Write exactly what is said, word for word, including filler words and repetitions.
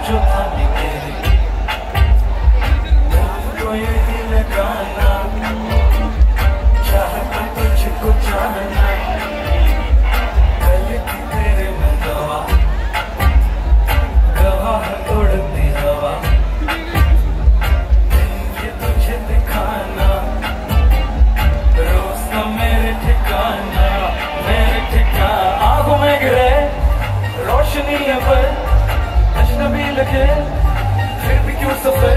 जो था तेरे तो यही लगाना चाहता तुझको जानना कल की तेरे में दवा गवाह उड़ती हवा ये तुझे दिखाना रोज ना मेरे ठिकाना मेरे ठिकाना आंखों में गिरे रोशनी है पर अजनबी लगे फिर भी क्यों सफर